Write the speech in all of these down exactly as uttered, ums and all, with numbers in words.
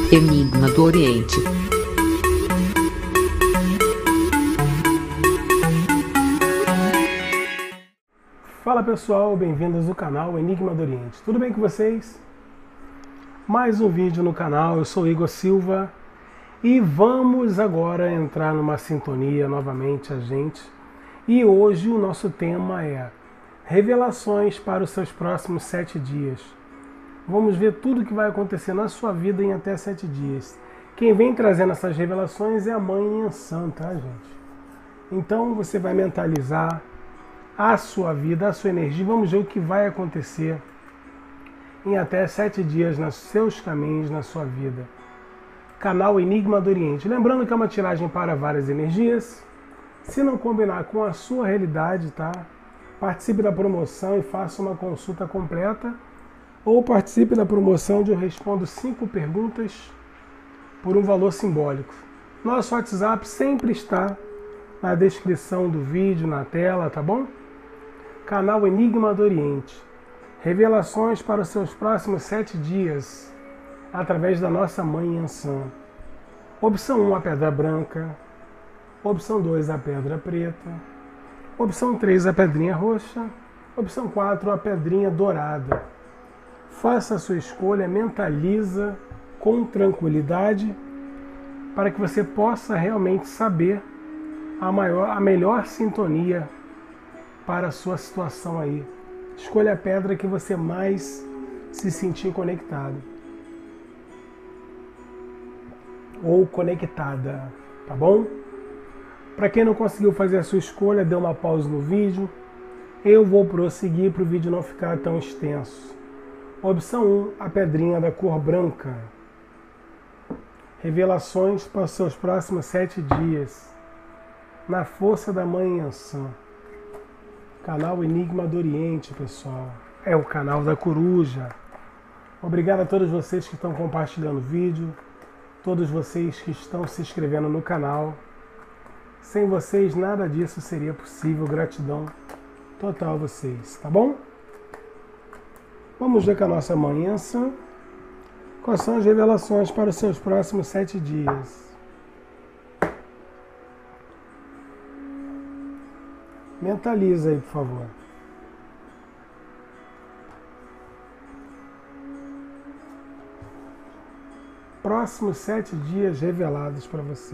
Enigma do Oriente. Fala pessoal, bem-vindos ao canal Enigma do Oriente. Tudo bem com vocês? Mais um vídeo no canal, eu sou Igor Silva e vamos agora entrar numa sintonia novamente a gente. E hoje o nosso tema é revelações para os seus próximos sete dias. Vamos ver tudo o que vai acontecer na sua vida em até sete dias. Quem vem trazendo essas revelações é a Mãe Yansan, tá, gente? Então você vai mentalizar a sua vida, a sua energia. Vamos ver o que vai acontecer em até sete dias nos seus caminhos, na sua vida. Canal Enigma do Oriente. Lembrando que é uma tiragem para várias energias. Se não combinar com a sua realidade, tá? Participe da promoção e faça uma consulta completa. Ou participe da promoção onde eu respondo cinco perguntas por um valor simbólico. Nosso WhatsApp sempre está na descrição do vídeo, na tela, tá bom? Canal Enigma do Oriente. Revelações para os seus próximos sete dias, através da nossa Mãe Yansan. Opção um, a pedra branca. Opção dois, a pedra preta. Opção três, a pedrinha roxa. Opção quatro, a pedrinha dourada. Faça a sua escolha, mentaliza com tranquilidade, para que você possa realmente saber a, maior, a melhor sintonia para a sua situação aí. Escolha a pedra que você mais se sentir conectado. Ou conectada, tá bom? Para quem não conseguiu fazer a sua escolha, dê uma pausa no vídeo. Eu vou prosseguir para o vídeo não ficar tão extenso. Opção um, a pedrinha da cor branca. Revelações para os seus próximos sete dias. Na força da Mãe Yansan. Canal Enigma do Oriente, pessoal. É o canal da coruja. Obrigado a todos vocês que estão compartilhando o vídeo. Todos vocês que estão se inscrevendo no canal. Sem vocês nada disso seria possível. Gratidão total a vocês, tá bom? Vamos ver com a nossa Mãe Yansan quais são as revelações para os seus próximos sete dias. Mentaliza aí, por favor. Próximos sete dias revelados para você.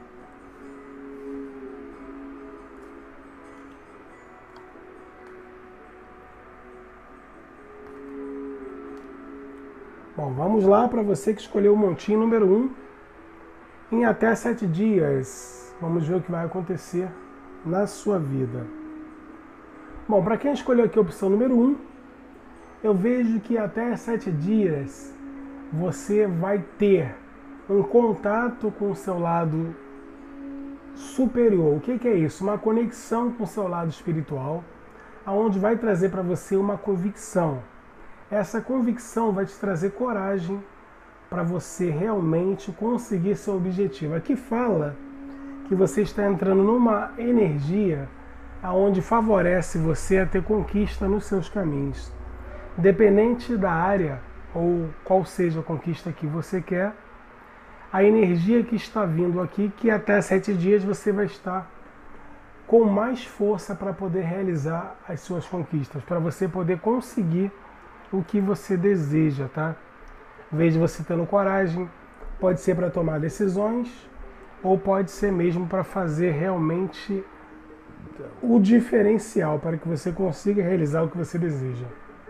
Bom, vamos lá para você que escolheu o montinho número um. Em até sete dias, vamos ver o que vai acontecer na sua vida. Bom, para quem escolheu aqui a opção número um, eu vejo que até sete dias você vai ter um contato com o seu lado superior. O que que é isso? Uma conexão com o seu lado espiritual, aonde vai trazer para você uma convicção. Essa convicção vai te trazer coragem para você realmente conseguir seu objetivo. Aqui fala que você está entrando numa energia aonde favorece você a ter conquista nos seus caminhos. Independente da área ou qual seja a conquista que você quer, a energia que está vindo aqui, que até sete dias você vai estar com mais força para poder realizar as suas conquistas, para você poder conseguir o que você deseja, tá? Veja você tendo coragem, pode ser para tomar decisões ou pode ser mesmo para fazer realmente o diferencial para que você consiga realizar o que você deseja.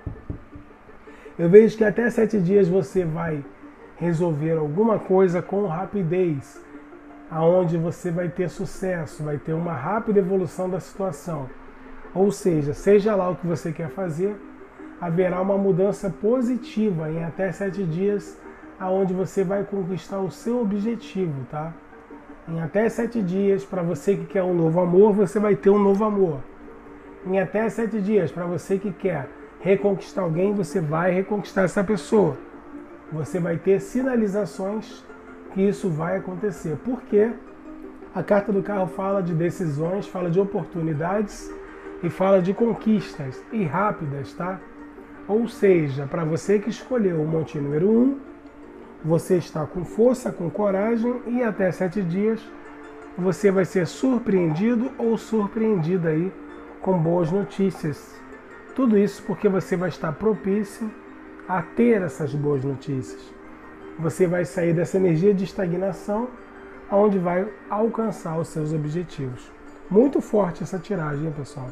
Eu vejo que até sete dias você vai resolver alguma coisa com rapidez, aonde você vai ter sucesso, vai ter uma rápida evolução da situação. Ou seja, seja lá o que você quer fazer, haverá uma mudança positiva em até sete dias, aonde você vai conquistar o seu objetivo, tá? Em até sete dias, para você que quer um novo amor, você vai ter um novo amor. Em até sete dias, para você que quer reconquistar alguém, você vai reconquistar essa pessoa. Você vai ter sinalizações que isso vai acontecer. Porque a carta do carro fala de decisões, fala de oportunidades e fala de conquistas e rápidas, tá? Ou seja, para você que escolheu o montinho número um, Você está com força, com coragem e até sete dias você vai ser surpreendido ou surpreendida aí com boas notícias. Tudo isso porque você vai estar propício a ter essas boas notícias. Você vai sair dessa energia de estagnação, onde vai alcançar os seus objetivos. Muito forte essa tiragem, hein, pessoal?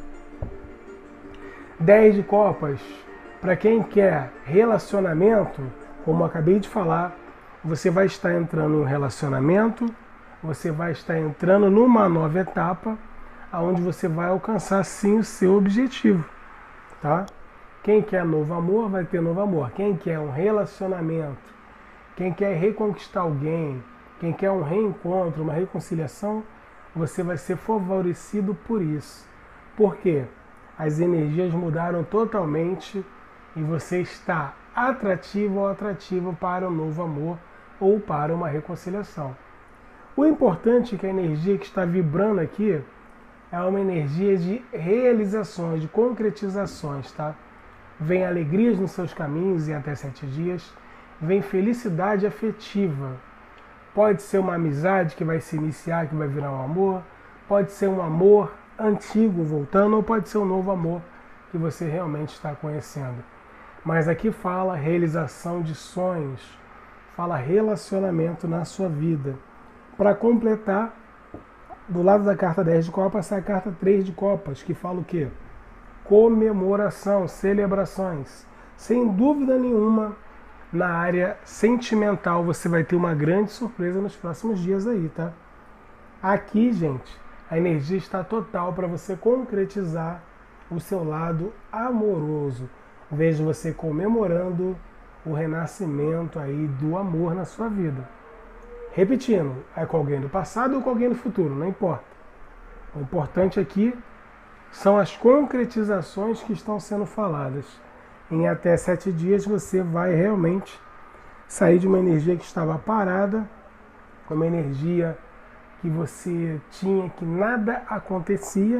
dez de copas. Para quem quer relacionamento, como eu acabei de falar, você vai estar entrando em um relacionamento, você vai estar entrando numa nova etapa, onde você vai alcançar sim o seu objetivo, tá? Quem quer novo amor vai ter novo amor. Quem quer um relacionamento, quem quer reconquistar alguém, quem quer um reencontro, uma reconciliação, você vai ser favorecido por isso. Por quê? As energias mudaram totalmente e você está atrativo ou atrativo para um novo amor ou para uma reconciliação. O importante é que a energia que está vibrando aqui é uma energia de realizações, de concretizações, tá? Vem alegrias nos seus caminhos em até sete dias, vem felicidade afetiva. Pode ser uma amizade que vai se iniciar, que vai virar um amor, pode ser um amor antigo voltando, ou pode ser um novo amor que você realmente está conhecendo. Mas aqui fala realização de sonhos, fala relacionamento na sua vida. Para completar, do lado da carta dez de copas, sai a carta três de copas, que fala o quê? Comemoração, celebrações. Sem dúvida nenhuma, na área sentimental, você vai ter uma grande surpresa nos próximos dias aí, tá? Aqui, gente, a energia está total para você concretizar o seu lado amoroso. Vejo você comemorando o renascimento aí do amor na sua vida. Repetindo, é com alguém do passado ou com alguém do futuro, não importa. O importante aqui são as concretizações que estão sendo faladas. Em até sete dias você vai realmente sair de uma energia que estava parada, uma energia que você tinha que nada acontecia,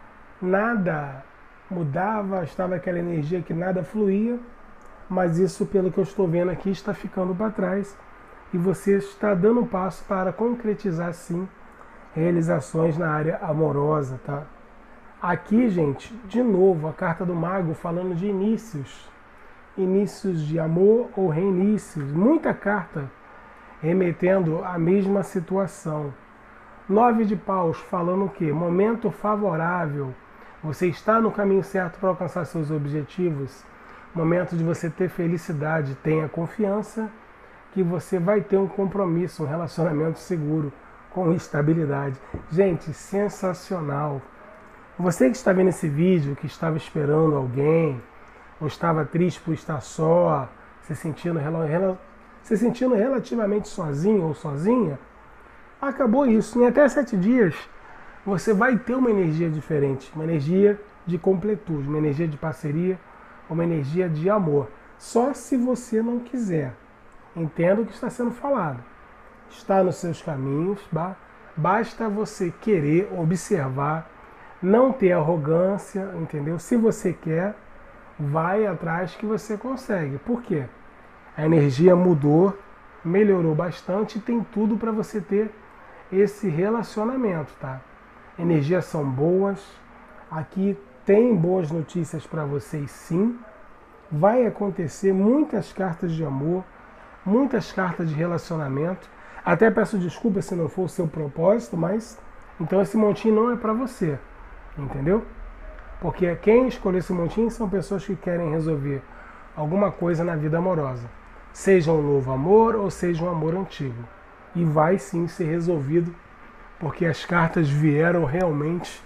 nada mudava, estava aquela energia que nada fluía, mas isso, pelo que eu estou vendo aqui, está ficando para trás e você está dando um passo para concretizar, sim, realizações na área amorosa, tá? Aqui, gente, de novo, a carta do Mago falando de inícios, inícios de amor ou reinícios, muita carta remetendo à mesma situação. Nove de paus falando o quê? Momento favorável. Você está no caminho certo para alcançar seus objetivos. Momento de você ter felicidade. Tenha confiança que você vai ter um compromisso, um relacionamento seguro, com estabilidade. Gente, sensacional. Você que está vendo esse vídeo, que estava esperando alguém, ou estava triste por estar só, se sentindo, se sentindo relativamente sozinho ou sozinha, acabou isso. Em até sete dias, você vai ter uma energia diferente, uma energia de completude, uma energia de parceria, uma energia de amor. Só se você não quiser. Entenda o que está sendo falado. Está nos seus caminhos, basta você querer observar, não ter arrogância, entendeu? Se você quer, vai atrás que você consegue. Por quê? A energia mudou, melhorou bastante e tem tudo para você ter esse relacionamento, tá? Energias são boas, aqui tem boas notícias para vocês, sim. Vai acontecer muitas cartas de amor, muitas cartas de relacionamento. Até peço desculpa se não for o seu propósito, mas então esse montinho não é para você, entendeu? Porque quem escolheu esse montinho são pessoas que querem resolver alguma coisa na vida amorosa, seja um novo amor ou seja um amor antigo. E vai sim ser resolvido, porque as cartas vieram realmente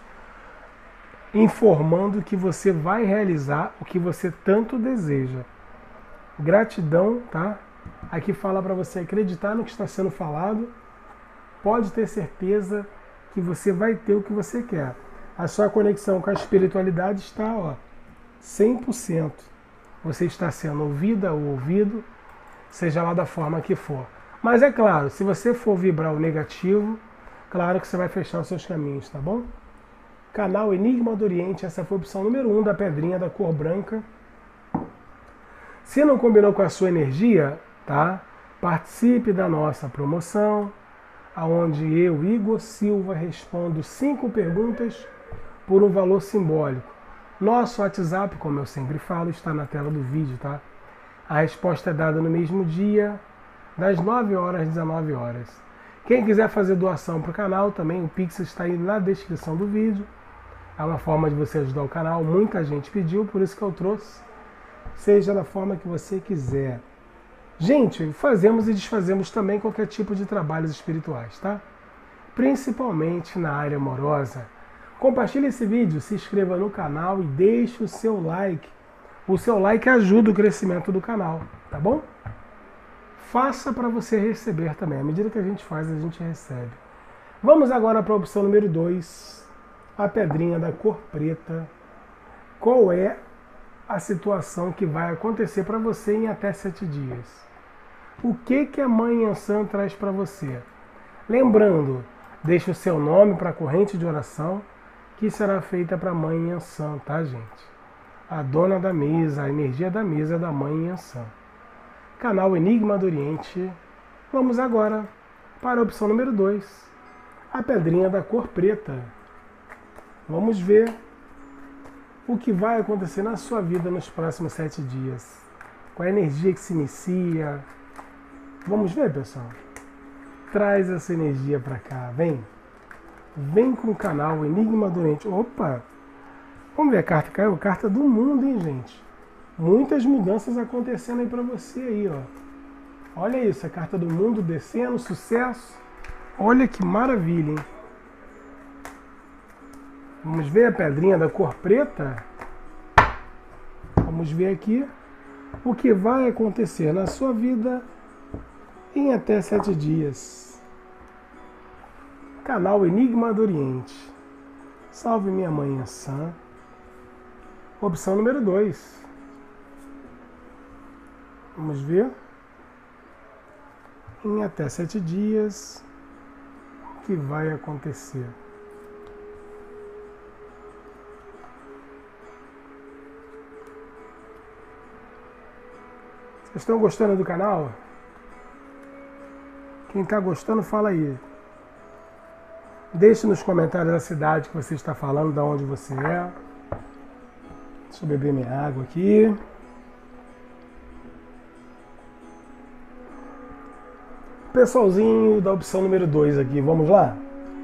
informando que você vai realizar o que você tanto deseja. Gratidão, tá? Aqui fala para você acreditar no que está sendo falado. Pode ter certeza que você vai ter o que você quer. A sua conexão com a espiritualidade está, ó, cem por cento. Você está sendo ouvida ou ouvido, seja lá da forma que for. Mas é claro, se você for vibrar o negativo, claro que você vai fechar os seus caminhos, tá bom? Canal Enigma do Oriente, essa foi a opção número um da pedrinha da cor branca. Se não combinou com a sua energia, tá? Participe da nossa promoção, onde eu, Igor Silva, respondo cinco perguntas por um valor simbólico. Nosso WhatsApp, como eu sempre falo, está na tela do vídeo, tá? A resposta é dada no mesmo dia, das nove horas às dezenove horas. Quem quiser fazer doação para o canal, também o Pix está aí na descrição do vídeo. É uma forma de você ajudar o canal, muita gente pediu, por isso que eu trouxe. Seja da forma que você quiser. Gente, fazemos e desfazemos também qualquer tipo de trabalhos espirituais, tá? Principalmente na área amorosa. Compartilhe esse vídeo, se inscreva no canal e deixe o seu like. O seu like ajuda o crescimento do canal, tá bom? Faça para você receber também. À medida que a gente faz, a gente recebe. Vamos agora para a opção número dois. A pedrinha da cor preta. Qual é a situação que vai acontecer para você em até sete dias? O que, que a Mãe Iansã traz para você? Lembrando, deixe o seu nome para a corrente de oração que será feita para a Mãe Iansã, tá, gente? A dona da mesa, a energia da mesa da Mãe Iansã. Canal Enigma do Oriente. Vamos agora para a opção número dois. A pedrinha da cor preta. Vamos ver o que vai acontecer na sua vida nos próximos sete dias. Qual a energia que se inicia? Vamos ver, pessoal? Traz essa energia para cá, vem. Vem com o canal Enigma do Oriente. Opa! Vamos ver a carta. Caiu carta do mundo, hein, gente? Muitas mudanças acontecendo aí para você aí, ó. Olha isso, a carta do mundo descendo, sucesso. Olha que maravilha, hein? Vamos ver a pedrinha da cor preta? Vamos ver aqui o que vai acontecer na sua vida em até sete dias. Canal Enigma do Oriente. Salve minha Mãe Iansã. Opção número dois. Vamos ver. Em até sete dias, o que vai acontecer? Vocês estão gostando do canal? Quem está gostando, fala aí. Deixe nos comentários a cidade que você está falando, de onde você é. Deixa eu beber minha água aqui. Pessoalzinho da opção número dois aqui, vamos lá?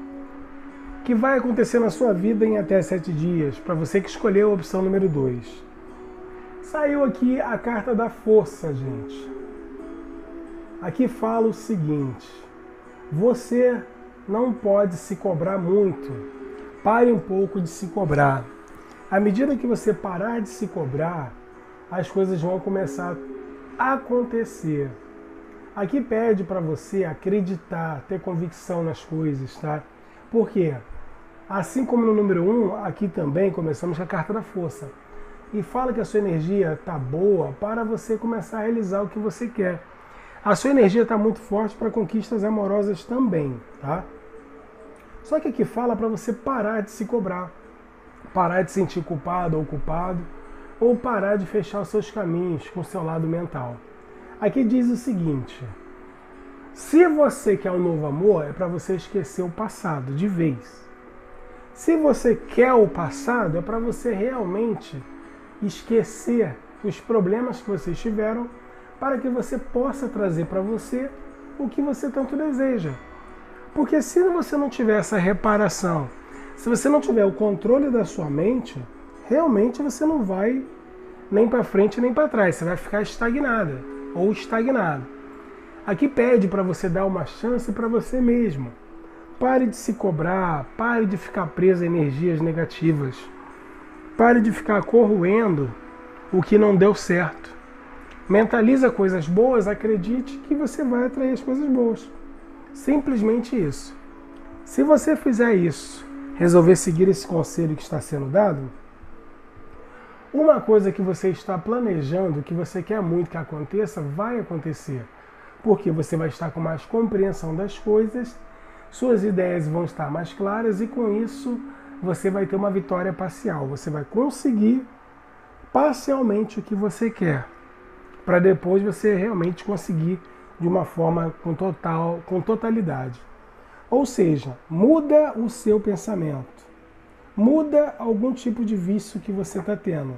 O que vai acontecer na sua vida em até sete dias, para você que escolheu a opção número dois. Saiu aqui a carta da força, gente. Aqui fala o seguinte: você não pode se cobrar muito. Pare um pouco de se cobrar. À medida que você parar de se cobrar, as coisas vão começar a acontecer. Aqui pede para você acreditar, ter convicção nas coisas, tá? Por quê? Assim como no número um, aqui também começamos com a carta da força. E fala que a sua energia está boa para você começar a realizar o que você quer. A sua energia está muito forte para conquistas amorosas também, tá? Só que aqui fala para você parar de se cobrar, parar de se sentir culpado ou culpado, ou parar de fechar os seus caminhos com o seu lado mental. Aqui diz o seguinte: se você quer um novo amor, é para você esquecer o passado de vez. Se você quer o passado, é para você realmente esquecer os problemas que vocês tiveram, para que você possa trazer para você o que você tanto deseja. Porque se você não tiver essa reparação, se você não tiver o controle da sua mente, realmente você não vai nem para frente nem para trás, você vai ficar estagnada ou estagnado. Aqui pede para você dar uma chance para você mesmo. Pare de se cobrar, pare de ficar preso a energias negativas. Pare de ficar corroendo o que não deu certo. Mentaliza coisas boas, acredite que você vai atrair as coisas boas. Simplesmente isso. Se você fizer isso, resolver seguir esse conselho que está sendo dado, uma coisa que você está planejando, que você quer muito que aconteça, vai acontecer. Porque você vai estar com mais compreensão das coisas, suas ideias vão estar mais claras e com isso você vai ter uma vitória parcial. Você vai conseguir parcialmente o que você quer, para depois você realmente conseguir de uma forma com total, com totalidade. Ou seja, muda o seu pensamento. Muda algum tipo de vício que você está tendo.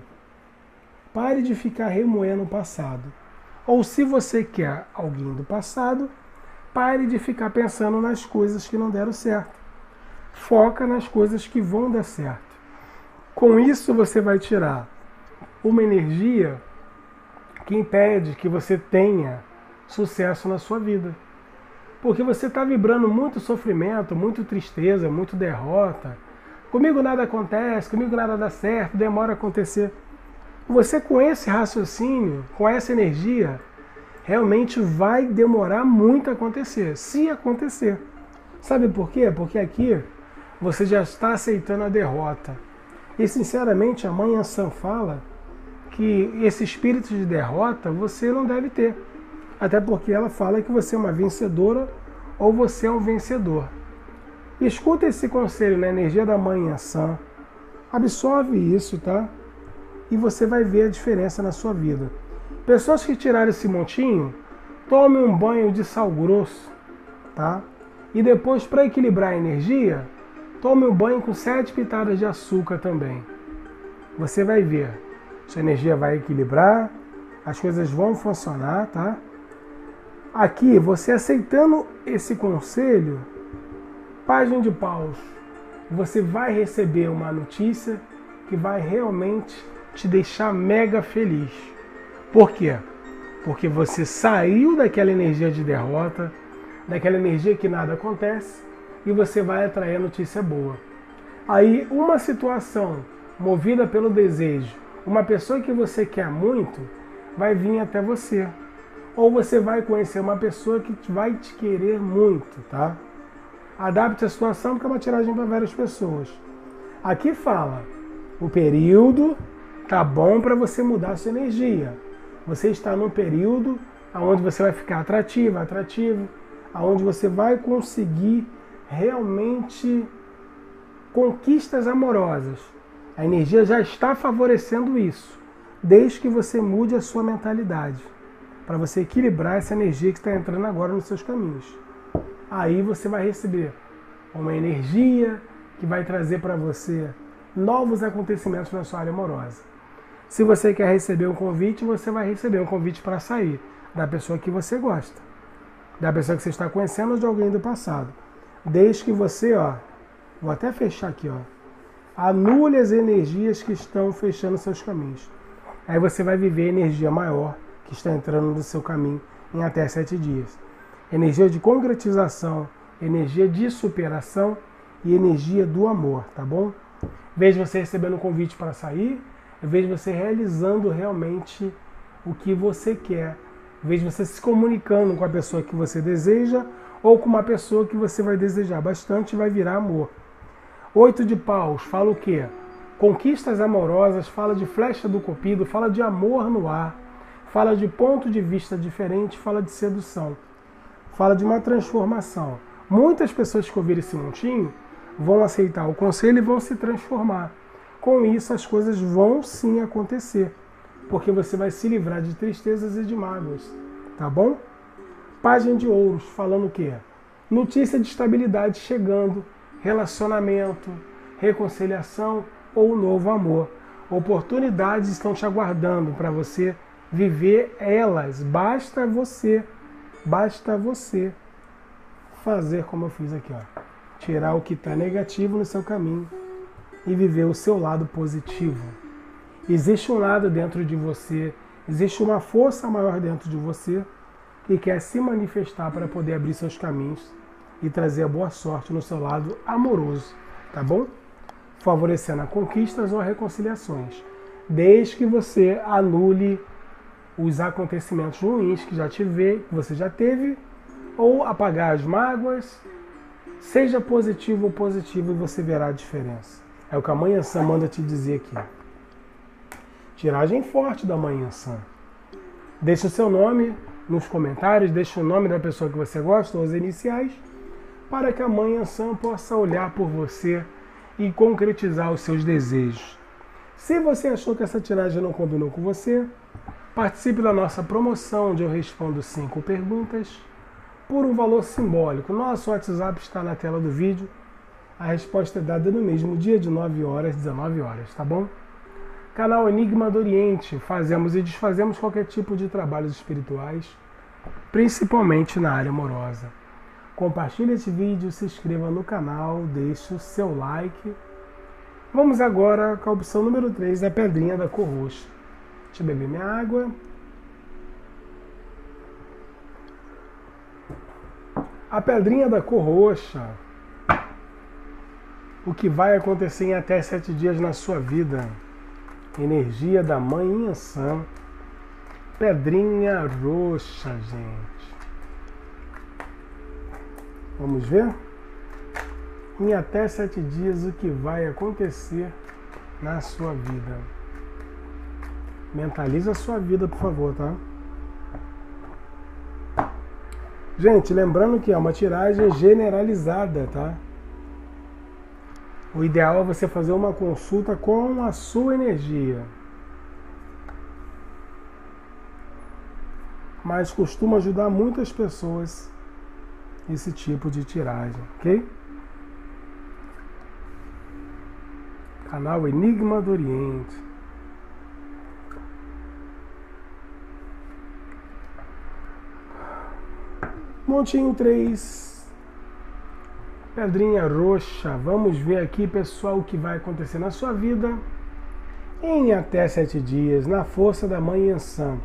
Pare de ficar remoendo o passado. Ou se você quer alguém do passado, pare de ficar pensando nas coisas que não deram certo. Foca nas coisas que vão dar certo. Com isso você vai tirar uma energia que impede que você tenha sucesso na sua vida. Porque você está vibrando muito sofrimento, muito tristeza, muito derrota. Comigo nada acontece, comigo nada dá certo, demora a acontecer. Você com esse raciocínio, com essa energia, realmente vai demorar muito a acontecer, se acontecer. Sabe por quê? Porque aqui você já está aceitando a derrota. E sinceramente a Mãe Yansan fala que esse espírito de derrota você não deve ter. Até porque ela fala que você é uma vencedora ou você é um vencedor. Escuta esse conselho na energia da Mãe Yansan. Absorve isso, tá? E você vai ver a diferença na sua vida. Pessoas que tiraram esse montinho, tome um banho de sal grosso, tá? E depois, para equilibrar a energia, tome um banho com sete pitadas de açúcar também. Você vai ver. Sua energia vai equilibrar, as coisas vão funcionar, tá? Aqui, você aceitando esse conselho, página de paus, você vai receber uma notícia que vai realmente te deixar mega feliz. Por quê? Porque você saiu daquela energia de derrota, daquela energia que nada acontece, e você vai atrair a notícia boa. Aí, uma situação movida pelo desejo, uma pessoa que você quer muito, vai vir até você. Ou você vai conhecer uma pessoa que vai te querer muito, tá? Adapte a situação, porque é uma tiragem para várias pessoas. Aqui fala, o período tá bom para você mudar a sua energia. Você está num período onde você vai ficar atrativo, atrativo, onde você vai conseguir realmente conquistas amorosas. A energia já está favorecendo isso, desde que você mude a sua mentalidade, para você equilibrar essa energia que está entrando agora nos seus caminhos. Aí você vai receber uma energia que vai trazer para você novos acontecimentos na sua área amorosa. Se você quer receber um convite, você vai receber um convite para sair da pessoa que você gosta, da pessoa que você está conhecendo ou de alguém do passado. Desde que você, ó, vou até fechar aqui, ó, anule as energias que estão fechando seus caminhos. Aí você vai viver a energia maior que está entrando no seu caminho em até sete dias. Energia de concretização, energia de superação e energia do amor, tá bom? Veja você recebendo um convite para sair, veja você realizando realmente o que você quer, veja você se comunicando com a pessoa que você deseja ou com uma pessoa que você vai desejar bastante e vai virar amor. Oito de paus, fala o quê? Conquistas amorosas, fala de flecha do cupido, fala de amor no ar, fala de ponto de vista diferente, fala de sedução, fala de uma transformação. Muitas pessoas que ouvirem esse montinho vão aceitar o conselho e vão se transformar. Com isso as coisas vão sim acontecer, porque você vai se livrar de tristezas e de mágoas, tá bom? Página de ouros, falando o quê? Notícia de estabilidade chegando, relacionamento, reconciliação ou novo amor. Oportunidades estão te aguardando para você viver elas. Basta você, basta você fazer como eu fiz aqui, ó. Tirar o que está negativo no seu caminho e viver o seu lado positivo. Existe um lado dentro de você, existe uma força maior dentro de você que quer se manifestar para poder abrir seus caminhos e trazer a boa sorte no seu lado amoroso, tá bom? Favorecendo a conquistas ou a reconciliações, desde que você anule os acontecimentos ruins que já tive, que você já teve, ou apagar as mágoas. Seja positivo ou positivo e você verá a diferença. É o que a Mãe Yansan manda te dizer aqui. Tiragem forte da Mãe Yansan. Deixe o seu nome nos comentários, deixe o nome da pessoa que você gosta, ou as iniciais, para que a Mãe Yansan possa olhar por você e concretizar os seus desejos. Se você achou que essa tiragem não combinou com você, Participe da nossa promoção, onde eu respondo cinco perguntas por um valor simbólico. Nosso WhatsApp está na tela do vídeo. A resposta é dada no mesmo dia, de nove horas às dezenove horas, tá bom? Canal Enigma do Oriente. Fazemos e desfazemos qualquer tipo de trabalhos espirituais, principalmente na área amorosa. Compartilhe esse vídeo, se inscreva no canal, deixe o seu like. Vamos agora com a opção número três, a pedrinha da cor roxa. Deixa eu beber minha água. A pedrinha da cor roxa. O que vai acontecer em até sete dias na sua vida. Energia da Mãe Inhansã. Pedrinha roxa, gente. Vamos ver? Em até sete dias o que vai acontecer na sua vida. Mentaliza a sua vida, por favor, tá? Gente, lembrando que é uma tiragem generalizada, tá? O ideal é você fazer uma consulta com a sua energia. Mas costuma ajudar muitas pessoas esse tipo de tiragem, ok? Canal Enigma do Oriente. Montinho três. Pedrinha roxa. Vamos ver aqui, pessoal, o que vai acontecer na sua vida em até sete dias, na força da Mãe Inhansã.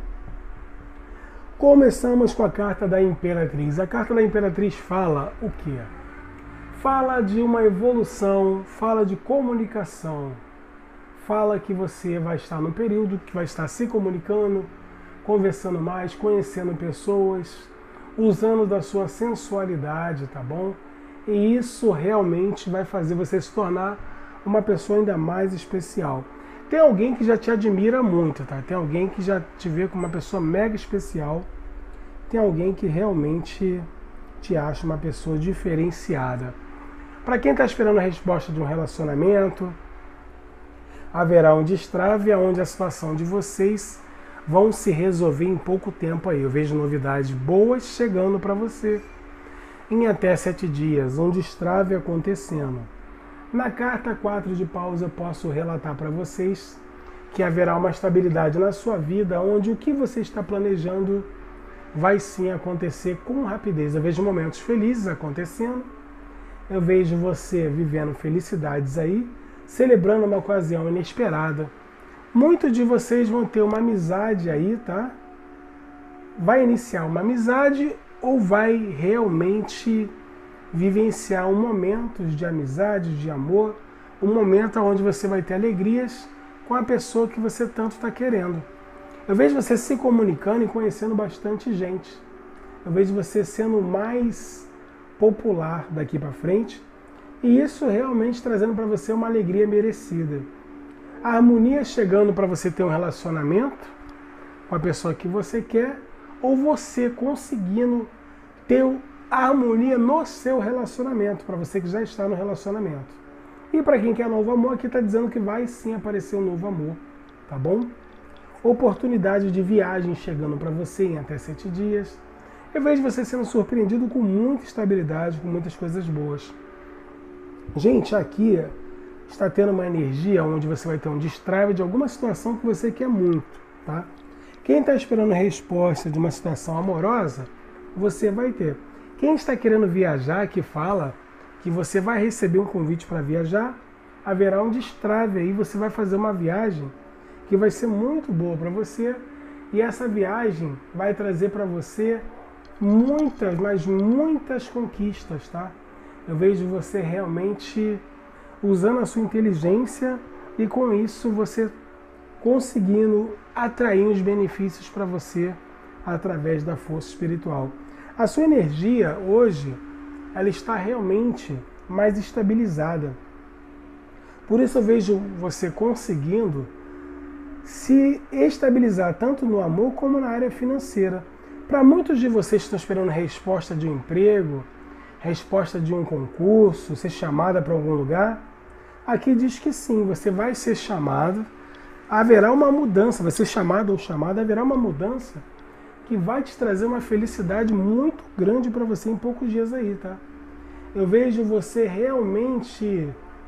Começamos com a carta da Imperatriz. A carta da Imperatriz fala o quê? Fala de uma evolução, fala de comunicação. Fala que você vai estar no período que vai estar se comunicando, conversando mais, conhecendo pessoas, usando da sua sensualidade, tá bom? E isso realmente vai fazer você se tornar uma pessoa ainda mais especial. Tem alguém que já te admira muito, tá? Tem alguém que já te vê como uma pessoa mega especial. Tem alguém que realmente te acha uma pessoa diferenciada. Para quem está esperando a resposta de um relacionamento, haverá um destrave onde a situação de vocês vão se resolver em pouco tempo aí. Eu vejo novidades boas chegando para você em até sete dias, um destrave acontecendo. Na carta quatro de paus eu posso relatar para vocês que haverá uma estabilidade na sua vida, onde o que você está planejando vai sim acontecer com rapidez. Eu vejo momentos felizes acontecendo, eu vejo você vivendo felicidades aí, celebrando uma ocasião inesperada. Muitos de vocês vão ter uma amizade aí, tá? Vai iniciar uma amizade ou vai realmente vivenciar um momento de amizade, de amor, um momento onde você vai ter alegrias com a pessoa que você tanto está querendo. Eu vejo você se comunicando e conhecendo bastante gente. Eu vejo você sendo mais popular daqui para frente e isso realmente trazendo para você uma alegria merecida. A harmonia chegando para você ter um relacionamento com a pessoa que você quer, ou você conseguindo ter a harmonia no seu relacionamento, para você que já está no relacionamento. E para quem quer novo amor, aqui está dizendo que vai sim aparecer um novo amor, tá bom? Oportunidade de viagem chegando para você em até sete dias. Eu vejo você sendo surpreendido com muita estabilidade, com muitas coisas boas. Gente, aqui está tendo uma energia onde você vai ter um destrave de alguma situação que você quer muito, tá? Quem está esperando a resposta de uma situação amorosa, você vai ter. Quem está querendo viajar, que fala que você vai receber um convite para viajar, haverá um destrave aí, você vai fazer uma viagem que vai ser muito boa para você e essa viagem vai trazer para você muitas, mas muitas conquistas, tá? Eu vejo você realmente usando a sua inteligência e com isso você conseguindo atrair os benefícios para você através da força espiritual. A sua energia hoje, ela está realmente mais estabilizada. Por isso eu vejo você conseguindo se estabilizar tanto no amor como na área financeira. Para muitos de vocês que estão esperando a resposta de um emprego, resposta de um concurso, ser chamada para algum lugar, aqui diz que sim, você vai ser chamado haverá uma mudança, vai ser chamado ou chamada, haverá uma mudança que vai te trazer uma felicidade muito grande para você em poucos dias aí, tá? Eu vejo você realmente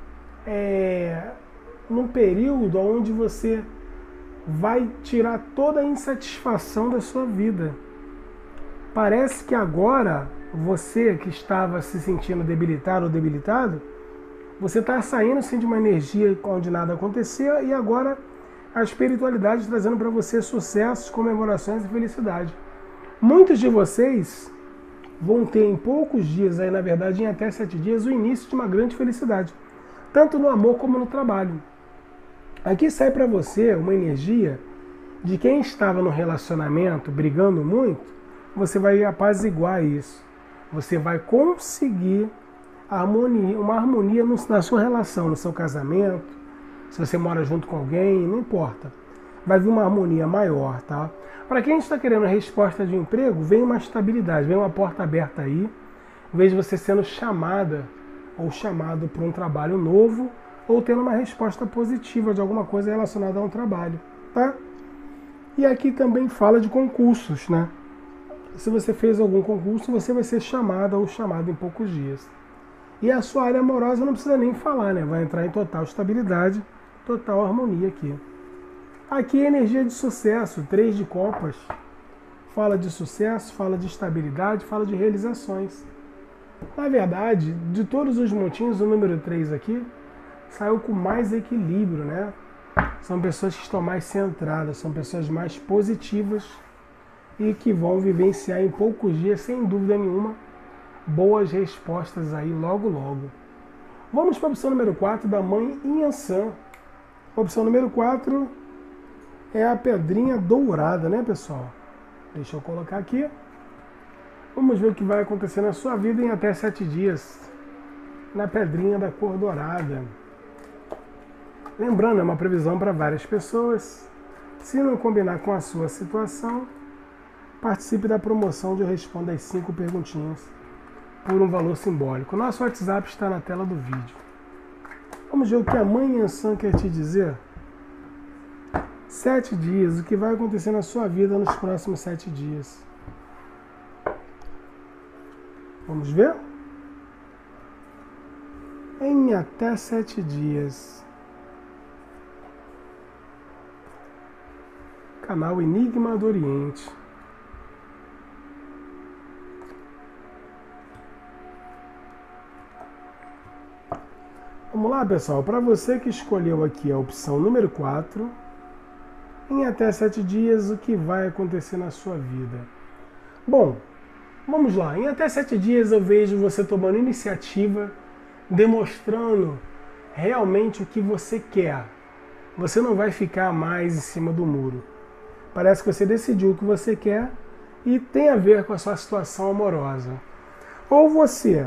é, num período onde você vai tirar toda a insatisfação da sua vida. Parece que agora, você que estava se sentindo debilitado ou debilitado, você está saindo assim, de uma energia onde nada acontecia e agora a espiritualidade trazendo para você sucessos, comemorações e felicidade. Muitos de vocês vão ter em poucos dias, aí na verdade em até sete dias, o início de uma grande felicidade, tanto no amor como no trabalho. Aqui sai para você uma energia de quem estava no relacionamento brigando muito, você vai apaziguar isso. Você vai conseguir harmonia, uma harmonia na sua relação, no seu casamento, se você mora junto com alguém, não importa. Vai vir uma harmonia maior, tá? Para quem está querendo a resposta de um emprego, vem uma estabilidade, vem uma porta aberta aí, em vez de você sendo chamada ou chamado para um trabalho novo, ou tendo uma resposta positiva de alguma coisa relacionada a um trabalho, tá? E aqui também fala de concursos, né? Se você fez algum concurso, você vai ser chamada ou chamado em poucos dias. E a sua área amorosa não precisa nem falar, né? Vai entrar em total estabilidade, total harmonia aqui. Aqui é energia de sucesso, três de copas. Fala de sucesso, fala de estabilidade, fala de realizações. Na verdade, de todos os montinhos, o número três aqui saiu com mais equilíbrio, né? São pessoas que estão mais centradas, são pessoas mais positivas e que vão vivenciar em poucos dias, sem dúvida nenhuma, boas respostas aí logo logo. Vamos para a opção número quatro da mãe Inhansã. A opção número quatro é a pedrinha dourada, né, pessoal? Deixa eu colocar aqui. Vamos ver o que vai acontecer na sua vida em até sete dias. Na pedrinha da cor dourada. Lembrando, é uma previsão para várias pessoas. Se não combinar com a sua situação, participe da promoção de Eu Respondo as cinco perguntinhas por um valor simbólico. Nosso WhatsApp está na tela do vídeo. Vamos ver o que a mãe Yansan quer te dizer. Sete dias, o que vai acontecer na sua vida nos próximos sete dias. Vamos ver? Em até sete dias. Canal Enigma do Oriente. Vamos lá, pessoal. Para você que escolheu aqui a opção número quatro, em até sete dias, o que vai acontecer na sua vida? Bom, vamos lá. Em até sete dias eu vejo você tomando iniciativa, demonstrando realmente o que você quer. Você não vai ficar mais em cima do muro. Parece que você decidiu o que você quer e tem a ver com a sua situação amorosa. Ou você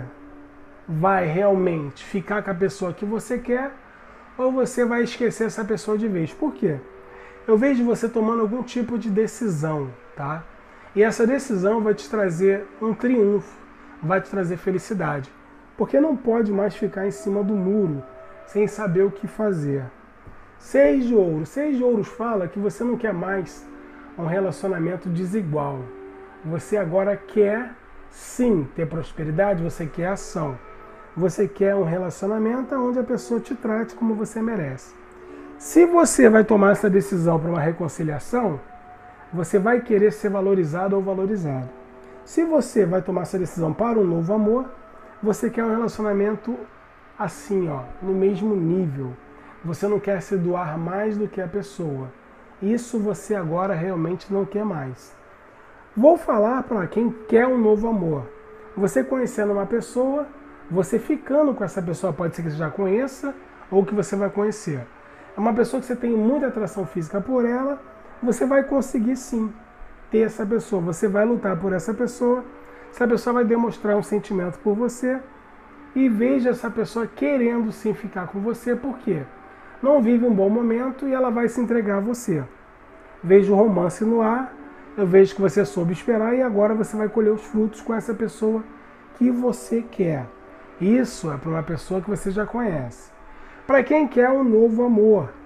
vai realmente ficar com a pessoa que você quer, ou você vai esquecer essa pessoa de vez. Por quê? Eu vejo você tomando algum tipo de decisão, tá? E essa decisão vai te trazer um triunfo, vai te trazer felicidade. Porque não pode mais ficar em cima do muro, sem saber o que fazer. Seis de ouro. Seis de ouros fala que você não quer mais um relacionamento desigual. Você agora quer, sim, ter prosperidade, você quer ação. Você quer um relacionamento onde a pessoa te trate como você merece. Se você vai tomar essa decisão para uma reconciliação, você vai querer ser valorizado ou valorizado. Se você vai tomar essa decisão para um novo amor, você quer um relacionamento assim, ó, no mesmo nível. Você não quer se doar mais do que a pessoa. Isso você agora realmente não quer mais. Vou falar para quem quer um novo amor. Você conhecendo uma pessoa, você ficando com essa pessoa, pode ser que você já conheça ou que você vai conhecer. É uma pessoa que você tem muita atração física por ela, você vai conseguir sim ter essa pessoa. Você vai lutar por essa pessoa, essa pessoa vai demonstrar um sentimento por você e veja essa pessoa querendo sim ficar com você, por quê? Não vive um bom momento e ela vai se entregar a você. Vejo o romance no ar, eu vejo que você soube esperar e agora você vai colher os frutos com essa pessoa que você quer. Isso é para uma pessoa que você já conhece. Para quem quer um novo amor,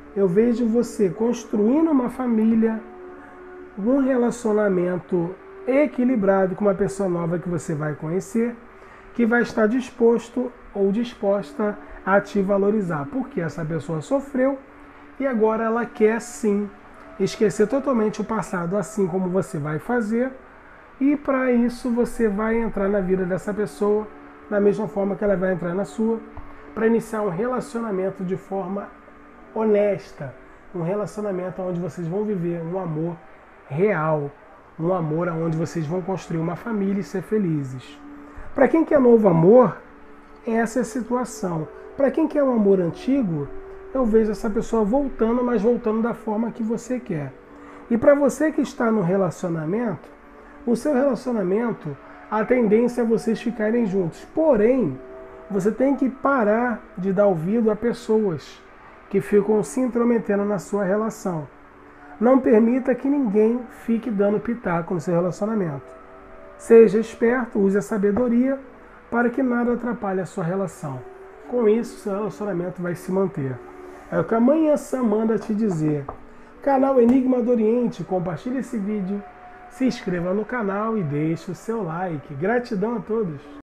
eu vejo você construindo uma família, um relacionamento equilibrado com uma pessoa nova que você vai conhecer, que vai estar disposto ou disposta a te valorizar, porque essa pessoa sofreu e agora ela quer sim esquecer totalmente o passado, assim como você vai fazer, e para isso você vai entrar na vida dessa pessoa da mesma forma que ela vai entrar na sua, para iniciar um relacionamento de forma honesta, um relacionamento onde vocês vão viver um amor real, um amor onde vocês vão construir uma família e ser felizes. Para quem quer novo amor, essa é a situação. Para quem quer um amor antigo, eu vejo essa pessoa voltando, mas voltando da forma que você quer. E para você que está no relacionamento, o seu relacionamento, a tendência é vocês ficarem juntos. Porém, você tem que parar de dar ouvido a pessoas que ficam se intrometendo na sua relação. Não permita que ninguém fique dando pitaco no seu relacionamento. Seja esperto, use a sabedoria para que nada atrapalhe a sua relação. Com isso, seu relacionamento vai se manter. É o que amanhã Sam manda te dizer. Canal Enigma do Oriente, compartilhe esse vídeo, se inscreva no canal e deixe o seu like. Gratidão a todos!